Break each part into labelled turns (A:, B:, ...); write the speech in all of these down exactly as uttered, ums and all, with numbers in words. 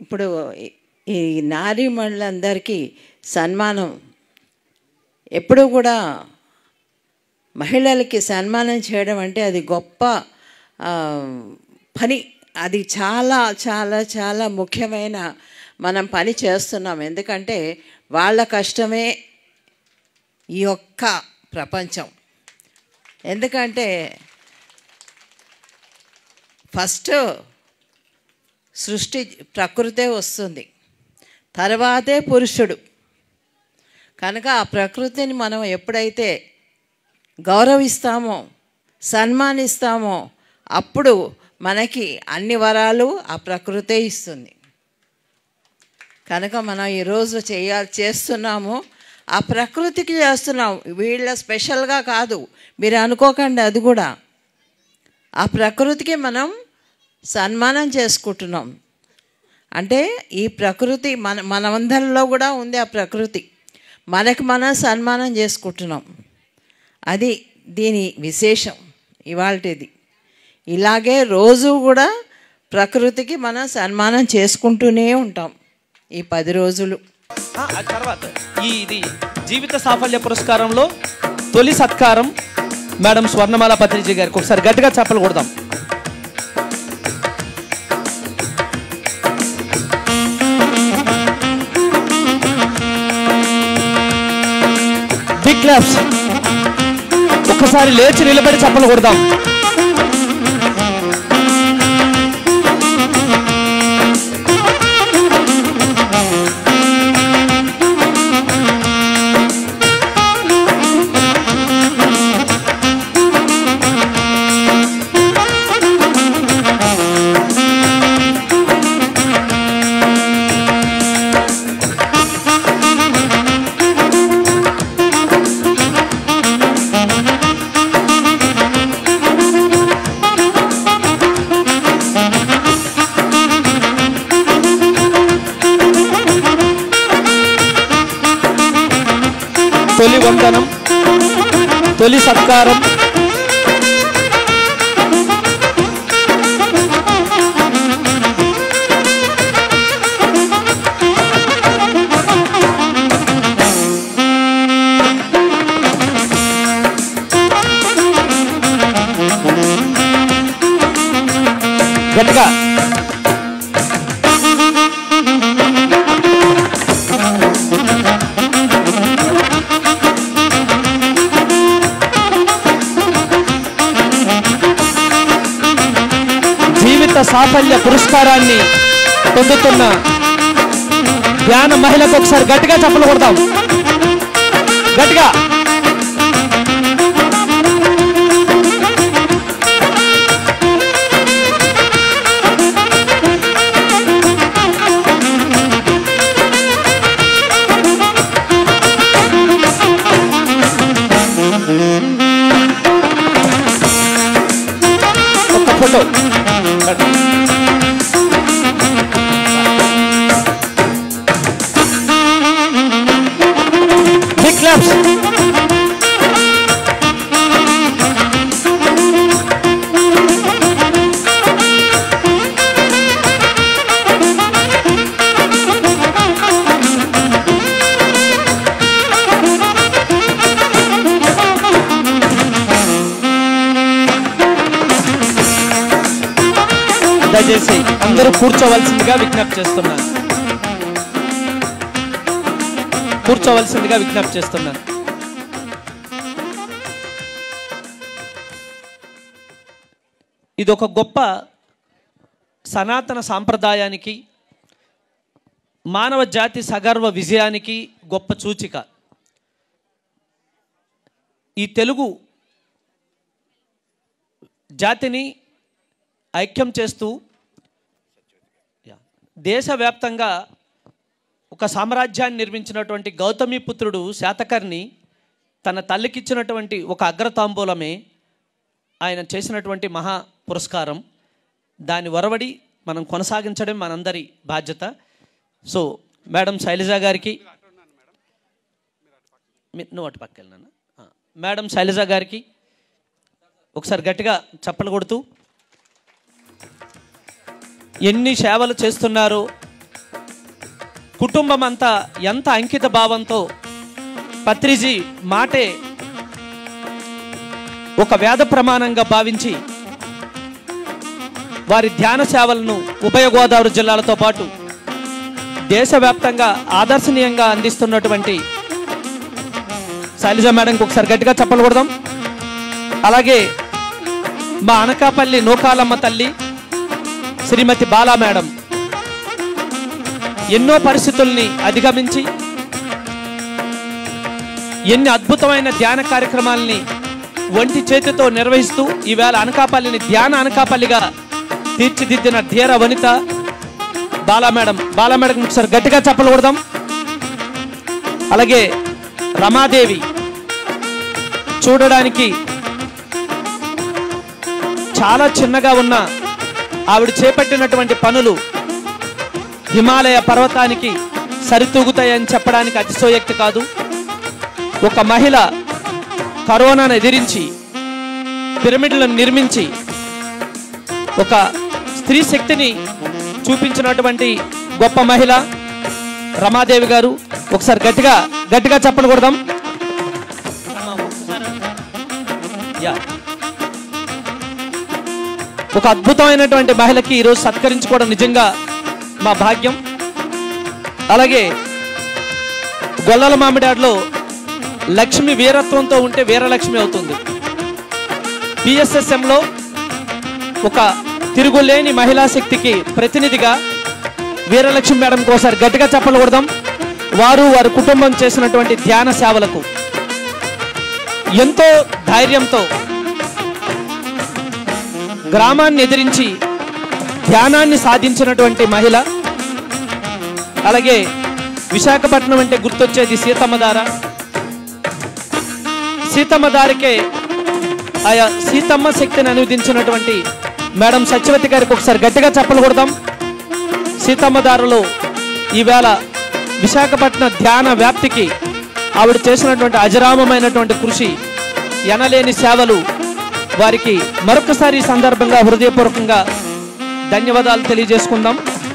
A: ఇప్పుడు ఈ నారీమణులందరికీ సన్మానం ఎప్పుడూ కూడా మహిళలకి సన్మానం చేయడం అంటే అది గొప్ప పని. అది చాలా చాలా చాలా ముఖ్యమైన మనం పని చేస్తున్నాం. ఎందుకంటే వాళ్ళ కష్టమే ఈ యొక్క ప్రపంచం. ఎందుకంటే ఫస్ట్ సృష్టి ప్రకృతే వస్తుంది, తర్వాతే పురుషుడు. కనుక ఆ ప్రకృతిని మనం ఎప్పుడైతే గౌరవిస్తామో సన్మానిస్తామో అప్పుడు మనకి అన్ని వరాలు ఆ ప్రకృతే ఇస్తుంది. కనుక మనం ఈరోజు చేయాలి చేస్తున్నాము ఆ ప్రకృతికి చేస్తున్నాం. వీళ్ళ స్పెషల్గా కాదు, మీరు అనుకోకండి. అది కూడా ఆ ప్రకృతికి మనం సన్మానం చేసుకుంటున్నాం. అంటే ఈ ప్రకృతి మన మనమందరిలో కూడా ఉంది. ఆ ప్రకృతి మనకి మనం సన్మానం చేసుకుంటున్నాం. అది దీని విశేషం ఇవాల్టిది. ఇలాగే రోజు కూడా ప్రకృతికి మనం సన్మానం చేసుకుంటూనే ఉంటాం ఈ పది రోజులు.
B: తర్వాత ఈ ఇది జీవిత సాఫల్య పురస్కారంలో తొలి సత్కారం మేడం స్వర్ణమాల పత్రిజీ గారికి ఒకసారి గట్టిగా చప్పలు కొడదాం. Big claps. ఒక్కసారి లేచి నిలబడి చప్పలు కొడదాం. తొలి వందనం, తొలి సత్కారం గట్టిగా సాఫల్య పురస్కారాన్ని పొందుతున్న ధ్యాన మహిళకు ఒకసారి గట్టిగా చప్పలు కొడతాం. గట్టిగా ఒక్క ఫోటో. Big claps. దయచేసి అందరూ కూర్చోవలసిందిగా విజ్ఞప్తి చేస్తున్నాను. కూర్చోవలసిందిగా విజ్ఞప్తి చేస్తున్నాను. ఇది ఒక గొప్ప సనాతన సాంప్రదాయానికి, మానవ జాతి సగర్వ విజయానికి గొప్ప సూచిక. ఈ తెలుగు జాతిని ఐక్యం చేస్తూ దేశవ్యాప్తంగా ఒక సామ్రాజ్యాన్ని నిర్మించినటువంటి గౌతమిపుత్రుడు శాతకర్ణి తన తల్లికిచ్చినటువంటి ఒక అగ్రతాంబూలమే ఆయన చేసినటువంటి మహా పురస్కారం. దాని వరవడి మనం కొనసాగించడం మనందరి బాధ్యత. సో మేడం శైలజ గారికి, నువ్వు అటు పక్క వెళ్ళినా మేడం శైలజ గారికి ఒకసారి గట్టిగా చప్పలు కొడుతూ ఎన్ని సేవలు చేస్తున్నారో కుటుంబం అంతా ఎంత అంకిత భావంతో పత్రిజీ మాటే ఒక వేద ప్రమాణంగా భావించి వారి ధ్యాన సేవలను ఉభయ గోదావరి జిల్లాలతో పాటు దేశవ్యాప్తంగా ఆదర్శనీయంగా అందిస్తున్నటువంటి శైలజ మేడంకి ఒకసారి గట్టిగా చప్పలు కొడదాం. అలాగే మా అనకాపల్లి నూకాలమ్మ తల్లి శ్రీమతి బాలా మేడం ఎన్నో పరిస్థితుల్ని అధిగమించి ఎన్ని అద్భుతమైన ధ్యాన కార్యక్రమాలని ఒంటి చేతితో నిర్వహిస్తూ ఈవేళ అనకాపల్లిని ధ్యాన అనకాపల్లిగా తీర్చిదిద్దిన ధీర వనిత బాలా మేడం. బాలా మేడం ఒకసారి గట్టిగా చప్పలు కొడదాం. అలాగే రమాదేవి చూడడానికి చాలా చిన్నగా ఉన్న ఆవిడ చేపట్టినటువంటి పనులు హిమాలయ పర్వతానికి సరితూగుతాయని చెప్పడానికి అతిశయోక్తి కాదు. ఒక మహిళ కరోనాను ఎదిరించి పిరమిడ్లను నిర్మించి ఒక స్త్రీ శక్తిని చూపించినటువంటి గొప్ప మహిళ రమాదేవి గారు. ఒకసారి గట్టిగా గట్టిగా చప్పలు కొడదాం. ఒక అద్భుతమైనటువంటి మహిళకి ఈరోజు సత్కరించుకోవడం నిజంగా మా భాగ్యం. అలాగే గొల్లల మామిడాడులో లక్ష్మి వీరత్వంతో ఉంటే వీరలక్ష్మి అవుతుంది. బిఎస్ఎస్ఎంలో ఒక తిరుగులేని మహిళా శక్తికి ప్రతినిధిగా వీరలక్ష్మి మేడంకి ఒకసారి గట్టిగా చప్పలు కొడదాం. వారు వారి కుటుంబం చేసినటువంటి ధ్యాన సేవలకు ఎంతో ధైర్యంతో గ్రామాన్ని ఎదిరించి ధ్యానాన్ని సాధించినటువంటి మహిళ. అలాగే విశాఖపట్నం అంటే గుర్తొచ్చేది సీతమ్మధార. సీతమ్మధారకే ఆయా సీతమ్మ శక్తిని అనువదించినటువంటి మేడం సత్యవతి గారికి ఒకసారి గట్టిగా చప్పలు కొడదాం. సీతమ్మధారలో ఈవేళ విశాఖపట్నం ధ్యాన వ్యాప్తికి ఆవిడ చేసినటువంటి అజరామమైనటువంటి కృషి, ఎనలేని సేవలు, వారికి మరొకసారి ఈ సందర్భంగా హృదయపూర్వకంగా ధన్యవాదాలు తెలియజేసుకుందాం.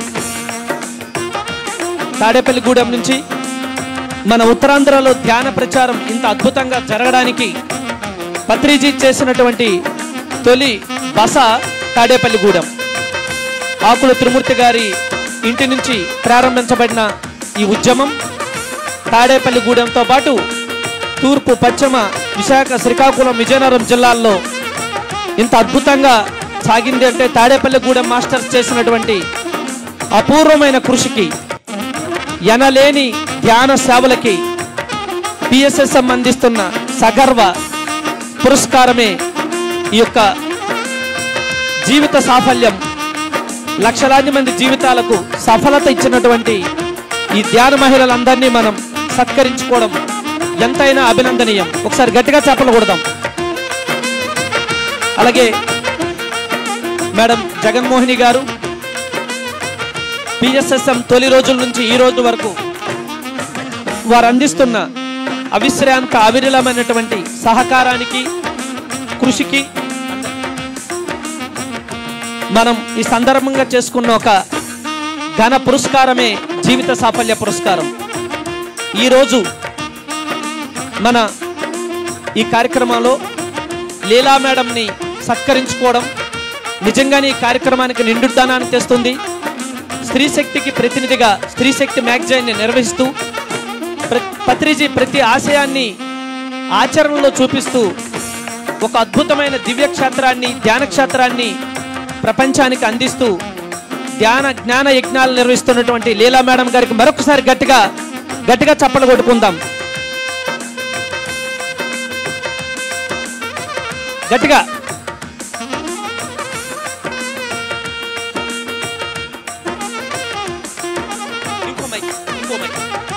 B: తాడేపల్లిగూడెం నుంచి మన ఉత్తరాంధ్రలో ధ్యాన ప్రచారం ఇంత అద్భుతంగా జరగడానికి పత్రిజీ చేసినటువంటి తొలి బస తాడేపల్లిగూడెం. ఆకుల త్రిమూర్తి గారి ఇంటి నుంచి ప్రారంభించబడిన ఈ ఉద్యమం తాడేపల్లిగూడెంతో పాటు తూర్పు, పశ్చిమ, విశాఖ, శ్రీకాకుళం, విజయనగరం జిల్లాల్లో ఇంత అద్భుతంగా సాగింది అంటే తాడేపల్లిగూడెం మాస్టర్స్ చేసినటువంటి అపూర్వమైన కృషికి, ఎనలేని ధ్యాన సేవలకి పిఎస్ఎస్ఎం అందిస్తున్న సగర్వ పురస్కారమే ఈ యొక్క జీవిత సాఫల్యం. లక్షలాది మంది జీవితాలకు సఫలత ఇచ్చినటువంటి ఈ ధ్యాన మహిళలందరినీ మనం సత్కరించుకోవడం ఎంతైనా అభినందనీయం. ఒకసారి గట్టిగా చప్పలు కొడదాం. అలాగే మేడం జగన్మోహిని గారు పిఎస్ఎస్ఎం తొలి రోజుల నుంచి ఈ రోజు వరకు వారు అందిస్తున్న అవిశ్రాంత అవిరళమైనటువంటి సహకారానికి, కృషికి మనం ఈ సందర్భంగా చేసుకున్న ఒక ఘన పురస్కారమే జీవిత సాఫల్య పురస్కారం. ఈరోజు మన ఈ కార్యక్రమంలో లీలా మేడంని సత్కరించుకోవడం నిజంగానే ఈ కార్యక్రమానికి నిండుదనాన్ని తెస్తుంది. స్త్రీ శక్తికి ప్రతినిధిగా స్త్రీ శక్తి మ్యాగజైన్ని నిర్వహిస్తూ పత్రిజీ ప్రతి ఆశయాన్ని ఆచరణలో చూపిస్తూ ఒక అద్భుతమైన దివ్య క్షేత్రాన్ని, ధ్యాన క్షేత్రాన్ని ప్రపంచానికి అందిస్తూ ధ్యాన జ్ఞాన యజ్ఞాలు నిర్వహిస్తున్నటువంటి లీలా మేడం గారికి మరొకసారి గట్టిగా గట్టిగా చప్పలు కొట్టుకుందాం. గట్టిగా ఇంకో మైక్ ఇంకో మైక్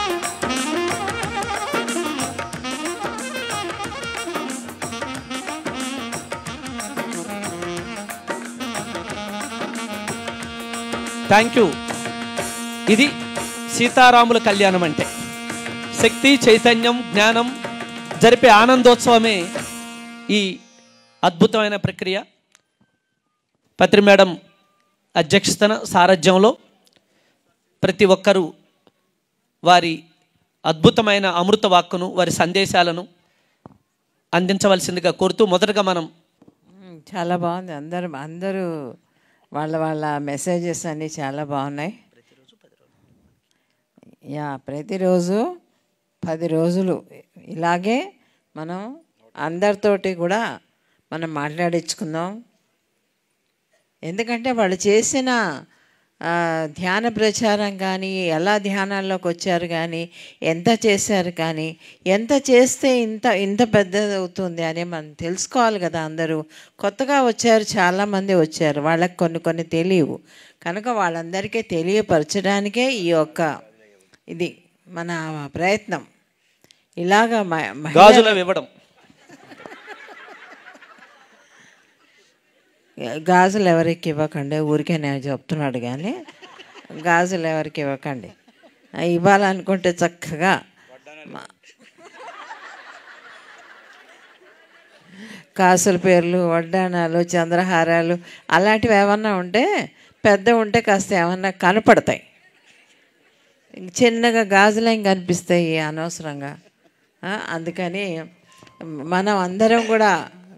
B: థ్యాంక్ యూ. ఇది సీతారాముల కళ్యాణం అంటే శక్తి, చైతన్యం, జ్ఞానం జరిపే ఆనందోత్సవమే ఈ అద్భుతమైన ప్రక్రియ. పత్రి మేడం అధ్యక్షతన సారథ్యంలో ప్రతి ఒక్కరూ వారి అద్భుతమైన అమృత వాక్కును వారి సందేశాలను అందించవలసిందిగా కోరుతూ మొదటగా మనం
A: చాలా బాగుంది. అందరూ అందరూ వాళ్ళ వాళ్ళ మెసేజెస్ అన్నీ చాలా బాగున్నాయి. యా ప్రతిరోజు పది రోజులు ఇలాగే మనం అందరితోటి కూడా మనం మాట్లాడించుకుందాం. ఎందుకంటే వాళ్ళు చేసిన ధ్యాన ప్రచారం కానీ, ఎలా ధ్యానాల్లోకి వచ్చారు కానీ, ఎంత చేశారు కానీ, ఎంత చేస్తే ఇంత ఇంత పెద్దది అవుతుంది అని మనం తెలుసుకోవాలి కదా. అందరూ కొత్తగా వచ్చారు, చాలామంది వచ్చారు, వాళ్ళకి కొన్ని కొన్ని తెలియవు కనుక వాళ్ళందరికీ తెలియపరచడానికే ఈ యొక్క ఇది మన ప్రయత్నం. ఇలాగా
B: గాజులు ఇవ్వడం,
A: గాజులు ఎవరికి ఇవ్వకండి, ఊరికే నేను చెప్తున్నాడు కానీ గాజులు ఎవరికి ఇవ్వకండి. ఇవ్వాలనుకుంటే చక్కగా కాసుల పేర్లు, వడ్డానాలు, చంద్రహారాలు అలాంటివి ఏమన్నా ఉంటే పెద్ద ఉంటే కాస్త ఏమన్నా కనపడతాయి. చిన్నగా గాజులేం కనిపిస్తాయి అనవసరంగా. అందుకని మనం అందరం కూడా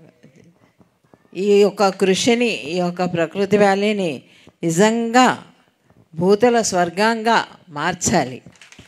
A: ఈ యొక్క కృషిని, ఈ యొక్క ప్రకృతి వ్యాలీని నిజంగా భూతల స్వర్గంగా మార్చాలి.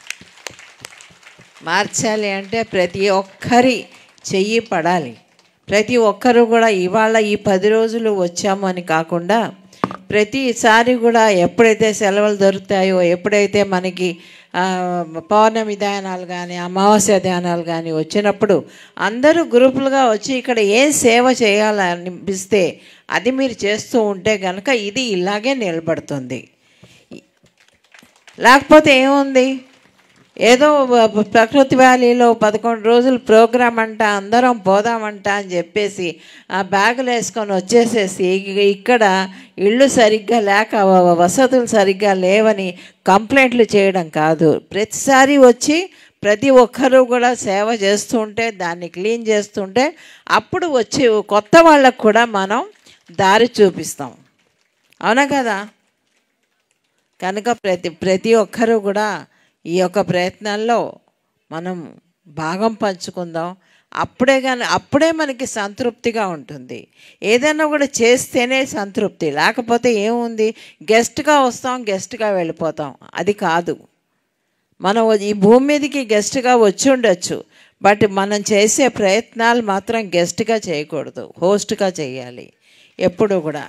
A: మార్చాలి అంటే ప్రతి ఒక్కరి చెయ్యి పడాలి. ప్రతి ఒక్కరు కూడా ఇవాళ ఈ పది రోజులు వచ్చాము అని కాకుండా ప్రతిసారి కూడా ఎప్పుడైతే సెలవులు దొరుకుతాయో, ఎప్పుడైతే మనకి పౌర్ణమి ధ్యానాలు కానీ, అమావాస్య ధ్యానాలు కానీ వచ్చినప్పుడు అందరూ గ్రూపులుగా వచ్చి ఇక్కడ ఏం సేవ చేయాలనిపిస్తే అది మీరు చేస్తూ ఉంటే కనుక ఇది ఇలాగే నిలబడుతుంది. లేకపోతే ఏముంది, ఏదో ప్రకృతి వ్యాలీలో పదకొండు రోజులు ప్రోగ్రాం అంట, అందరం పోదామంట అని చెప్పేసి ఆ బ్యాగులు వేసుకొని వచ్చేసేసి ఇక్కడ ఇళ్ళు సరిగ్గా లేక, వసతులు సరిగ్గా లేవని కంప్లైంట్లు చేయడం కాదు. ప్రతిసారి వచ్చి ప్రతి ఒక్కరూ కూడా సేవ చేస్తుంటే, దాన్ని క్లీన్ చేస్తుంటే అప్పుడు వచ్చి కొత్త వాళ్ళకు కూడా మనం దారి చూపిస్తాం. అవునా కదా? కనుక ప్రతి ప్రతి ఒక్కరూ కూడా ఈ యొక్క ప్రయత్నాల్లో మనం భాగం పంచుకుందాం. అప్పుడే కానీ అప్పుడే మనకి సంతృప్తిగా ఉంటుంది. ఏదైనా కూడా చేస్తేనే సంతృప్తి, లేకపోతే ఏముంది, గెస్ట్గా వస్తాం, గెస్ట్గా వెళ్ళిపోతాం. అది కాదు. మనం ఈ భూమి మీదకి గెస్ట్గా వచ్చి ఉండొచ్చు, బట్ మనం చేసే ప్రయత్నాలు మాత్రం గెస్ట్గా చేయకూడదు, హోస్ట్గా చేయాలి ఎప్పుడు కూడా.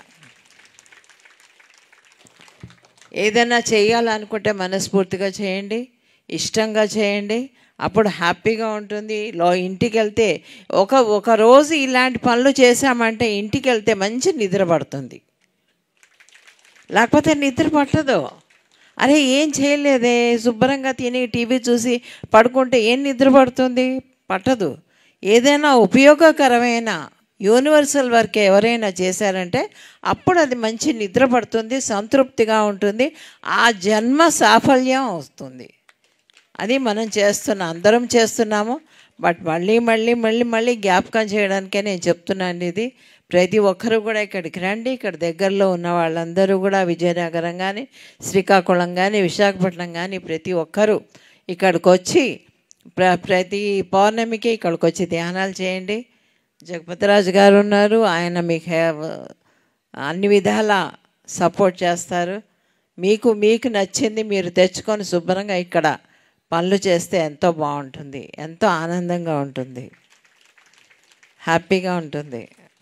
A: ఏదైనా చేయాలనుకుంటే మనస్ఫూర్తిగా చేయండి, ఇష్టంగా చేయండి, అప్పుడు హ్యాపీగా ఉంటుంది. లో ఇంటికి వెళ్తే ఒక ఒక రోజు ఇలాంటి పనులు చేశామంటే ఇంటికి వెళ్తే మంచి నిద్ర పడుతుంది. లేకపోతే నిద్ర పట్టదు. అరే ఏం చేయలేదే, శుభ్రంగా తిని టీవీ చూసి పడుకుంటే ఏం నిద్ర పడుతుంది? పట్టదు. ఏదైనా ఉపయోగకరమైన యూనివర్సల్ వర్క్ ఎవరైనా చేశారంటే అప్పుడు అది మంచి నిద్ర పడుతుంది, సంతృప్తిగా ఉంటుంది, ఆ జన్మ సాఫల్యం వస్తుంది. అది మనం చేస్తున్న అందరం చేస్తున్నాము. బట్ మళ్ళీ మళ్ళీ మళ్ళీ మళ్ళీ జ్ఞాపకం చేయడానికే నేను చెప్తున్నాను ఇది. ప్రతి ఒక్కరు కూడా ఇక్కడికి రండి. ఇక్కడ దగ్గరలో ఉన్న వాళ్ళందరూ కూడా విజయనగరం కానీ, శ్రీకాకుళం కానీ, విశాఖపట్నం కానీ ప్రతి ఒక్కరూ ఇక్కడికి వచ్చి ప్ర ప్రతి పౌర్ణమికి ఇక్కడికి వచ్చి ధ్యానాలు చేయండి. జగపతిరాజు గారు ఉన్నారు, ఆయన మీకు అన్ని విధాల సపోర్ట్ చేస్తారు. మీకు మీకు నచ్చింది మీరు తెచ్చుకొని శుభ్రంగా ఇక్కడ పనులు చేస్తే ఎంతో బాగుంటుంది, ఎంతో ఆనందంగా ఉంటుంది, హ్యాపీగా ఉంటుంది.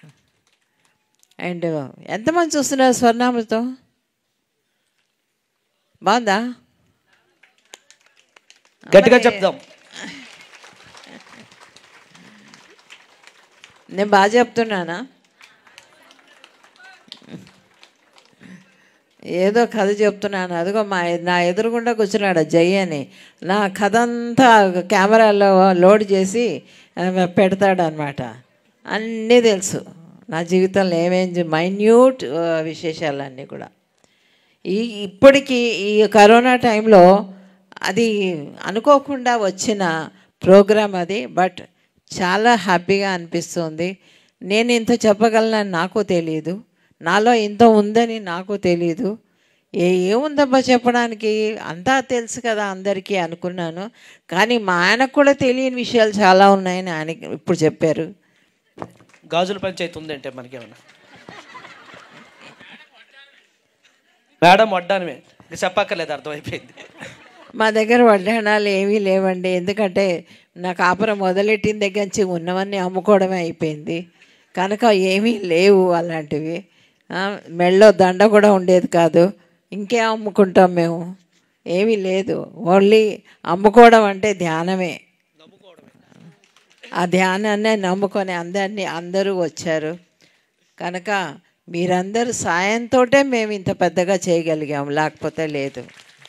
A: అండ్ ఎంతమంది చూస్తున్నారు స్వర్ణామృతం? బాగుందా?
B: గట్టిగా చెప్దాం.
A: నేను బాగా చెప్తున్నానా? ఏదో కథ చెప్తున్నాను. అదిగో మా నా ఎదురుగుండా కూర్చున్నాడు జై అని. నా కథ అంతా కెమెరాలో లోడ్ చేసి పెడతాడనమాట. అన్నీ తెలుసు నా జీవితంలో ఏమేమి మైన్యూట్ విశేషాలన్నీ కూడా. ఈ ఇప్పటికీ ఈ కరోనా టైంలో అది అనుకోకుండా వచ్చిన ప్రోగ్రాం అది. బట్ చాలా హ్యాపీగా అనిపిస్తుంది. నేను ఇంత చెప్పగలనని నాకు తెలియదు, నాలో ఇంత ఉందని నాకు తెలియదు. ఏ ఏముందబ్బా చెప్పడానికి, అంతా తెలుసు కదా అందరికీ అనుకున్నాను. కానీ మా ఆయనకు కూడా తెలియని విషయాలు చాలా ఉన్నాయని ఆయన ఇప్పుడు చెప్పారు.
B: గాజుల పంచాయతీ ఉందంటే మనకేమన్నా మేడం వడ్డానమే ఇంకా చెప్పక్కర్లేదు, అర్థమైపోయింది.
A: మా దగ్గర వడ్డాణాలు ఏమీ లేవండి, ఎందుకంటే నా కాపురం మొదలెట్టిన దగ్గర నుంచి ఉన్నవన్నీ అమ్ముకోవడమే అయిపోయింది కనుక ఏమీ లేవు అలాంటివి. మెళ్ళో దండ కూడా ఉండేది కాదు, ఇంకే అమ్ముకుంటాం మేము, ఏమీ లేదు. ఓన్లీ అమ్ముకోవడం అంటే ధ్యానమే. ఆ ధ్యానాన్నే నమ్ముకొని అందరినీ అందరూ వచ్చారు కనుక మీరందరూ సాయంతో మేము ఇంత పెద్దగా చేయగలిగాము, లేకపోతే లేదు.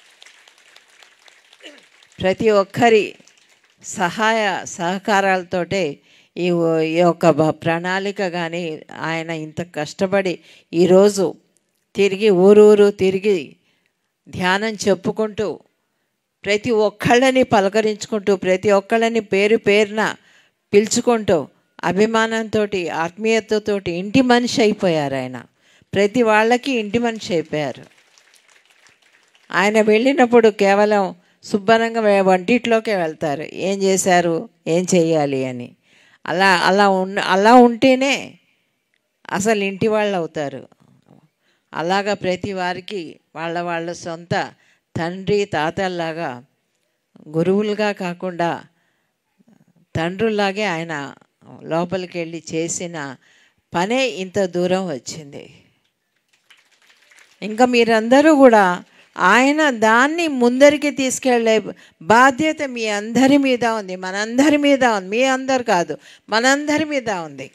A: ప్రతి ఒక్కరి సహాయ సహకారాలతోటే ఈ ఈ యొక్క ప్రణాళిక కానీ ఆయన ఇంత కష్టపడి ఈరోజు తిరిగి ఊరూరు తిరిగి ధ్యానం చెప్పుకుంటూ ప్రతి ఒక్కళ్ళని పలకరించుకుంటూ ప్రతి ఒక్కళ్ళని పేరు పేరున పిలుచుకుంటూ అభిమానంతో ఆత్మీయతతోటి ఇంటి మనిషి అయిపోయారు ఆయన. ప్రతి వాళ్ళకి ఇంటి మనిషి అయిపోయారు. ఆయన వెళ్ళినప్పుడు కేవలం శుభ్రంగా వంటిట్లోకే వెళ్తారు, ఏం చేశారు ఏం చెయ్యాలి అని. అలా అలా ఉన్న అలా ఉంటేనే అసలు ఇంటి వాళ్ళు అవుతారు. అలాగా ప్రతి వారికి వాళ్ళ వాళ్ళ సొంత తండ్రి తాతల్లాగా గురువులుగా కాకుండా తండ్రుల్లాగే ఆయన లోపలికి వెళ్ళి చేసిన పనే ఇంత దూరం వచ్చింది. ఇంకా మీరందరూ కూడా ఆయన దాన్ని ముందరికి తీసుకెళ్ళే బాధ్యత మీ అందరి మీద ఉంది, మనందరి మీద ఉంది. మీ అందరు కాదు, మనందరి మీద ఉంది.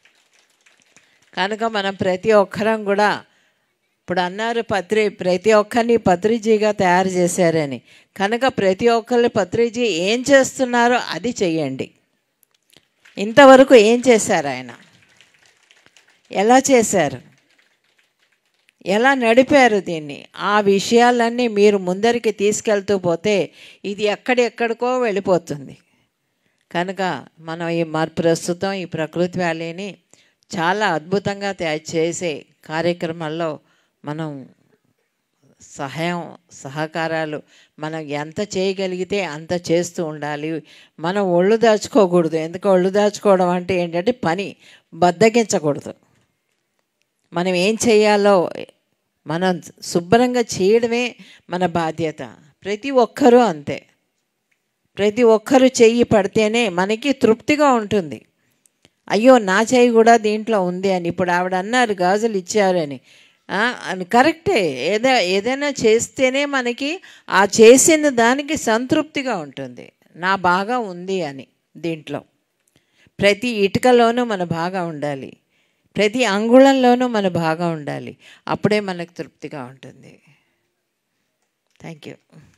A: కనుక మనం ప్రతి ఒక్కరం కూడా ఇప్పుడు అన్నారు పత్రి ప్రతి ఒక్కరిని పత్రిజీగా తయారు చేశారని. కనుక ప్రతి ఒక్కరి పత్రిజీ ఏం చేస్తున్నారో అది చెయ్యండి. ఇంతవరకు ఏం చేశారు ఆయన, ఎలా చేశారు, ఎలా నడిపారు దీన్ని, ఆ విషయాలన్నీ మీరు ముందరికి తీసుకెళ్తూ పోతే ఇది ఎక్కడెక్కడికో వెళ్ళిపోతుంది. కనుక మనం ఈ మరి ప్రస్తుతం ఈ ప్రకృతి వ్యాలీని చాలా అద్భుతంగా తయారు చేసే కార్యక్రమాల్లో మనం సహాయం సహకారాలు మనం ఎంత చేయగలిగితే అంత చేస్తూ ఉండాలి. మనం ఒళ్ళు దాచుకోకూడదు. ఎందుకు ఒళ్ళు దాచుకోవడం అంటే ఏంటంటే పని బద్దగించకూడదు. మనం ఏం చేయాలో మనం శుభ్రంగా చేయడమే మన బాధ్యత. ప్రతి ఒక్కరూ అంతే. ప్రతి ఒక్కరూ చెయ్యి పడితేనే మనకి తృప్తిగా ఉంటుంది. అయ్యో నా చెయ్యి కూడా దీంట్లో ఉంది అని. ఇప్పుడు ఆవిడ అన్నారు గాజులు ఇచ్చారని, అని కరెక్టే. ఏదో ఏదైనా చేస్తేనే మనకి ఆ చేసిన దానికి సంతృప్తిగా ఉంటుంది. నా బాగా ఉంది అని. దీంట్లో ప్రతి ఇటుకలోనూ మన బాగా ఉండాలి, ప్రతి అంగుళంలోనూ మన బాగా ఉండాలి. అప్పుడే మనకు తృప్తిగా ఉంటుంది. Thank you.